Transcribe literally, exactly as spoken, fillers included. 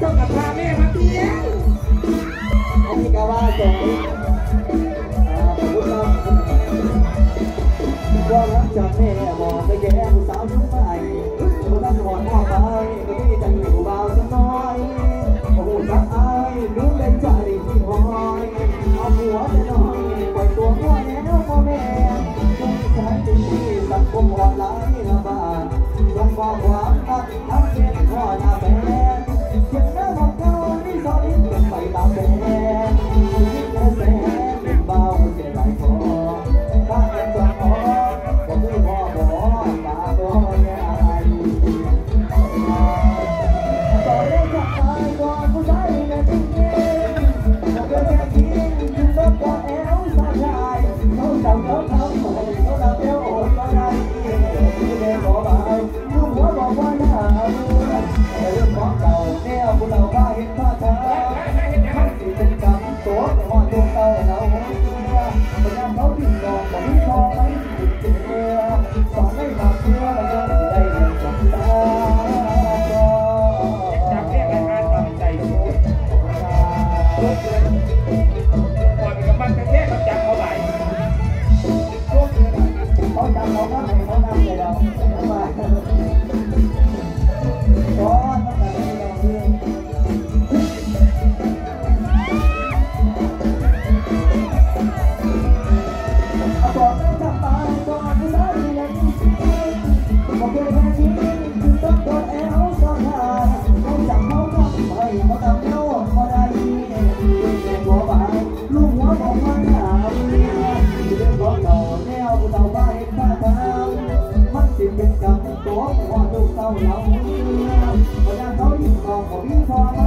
จ้ากับพาแม่มาเที่ยวอันนี้ก็ว่าสวยขอบคุณครับว่ารักจากแม่บอกไปแก่ผู้สาวยุ่งใหม่ผู้ตั้งหอดออกไปก็มีใจอยู่เบาสักน้อยโอ้โหรักอายรู้ในใจที่หอยเอาหัวแต่น้อยปล่อยตัวหัวแน่นพ่อแม่ต้องใช้ที่สังคมออนไลน์ระบาดต้องบอกความรักทั้งเป็นข้อหน้าแฟนเสียงน้ำของเขาที่สอนเป็นไปตามแฟนคิดแค่แสนเป็นเบาเสียหลายคอถ้าเป็นจอมขอผมไม่พอบอกตาตัวแย่ต่อได้จากตายก่อนผู้ชายในจริงจริงเราเกิดแค่กินกินรถก่อนแอลสายชายเขาจับเขาทำเขาเขาดับเอวโอนมาได้ที่เด็กขอบายลูกหัวบอกว่าหน้าดูแต่เรื่องของเก่าแนวพวกเราบ้าเห็นท่าทางมันสิเป็นกรรมตัวหอดตัวเต่าเราพยายามเขาดิ้นรนแต่ไม่พอไม่ติดเชื้อสอนให้มาเชื่อแล้วก็ได้เงินจากตาจากเรียกรายการต่อใจโค้ดก่อนกับมันเป็นเทพจับเขาไหลเขาจำเราก็ให้เขานำเลยเรามาก่อนตั้งแต่เราเรื่องเอาบอกเราจับตาก่อนผู้ชายที่ยังบอกเคยแค่นี้คือต้องโดนแอลสอนหาเขาจับเขาทำให้เขาทำเท่าพอได้เด็กหัวบ่ายลูกหัวบอกว่าหนาวเรื่องของเราแนวผู้เต่าบ้าเห็นท่าทางมันสิเป็นกรรมตัวหัวลูกเต่าเราพยายามเขายิ่งมองเขายิ่งพอ